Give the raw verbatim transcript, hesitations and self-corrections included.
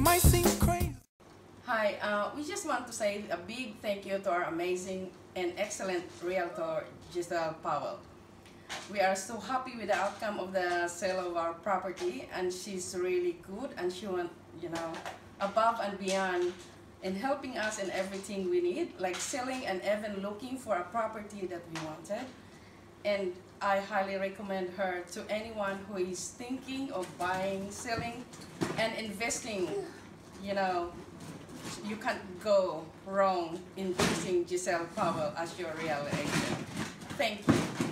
might seem crazy. Hi, uh, we just want to say a big thank you to our amazing and excellent realtor, Giselle Powell. We are so happy with the outcome of the sale of our property, and she's really good, and she went, you know, above and beyond in helping us in everything we need, like selling and even looking for a property that we wanted. And I highly recommend her to anyone who is thinking of buying, selling, and investing. You know, you can't go wrong in choosing Giselle Powell as your real agent. Thank you.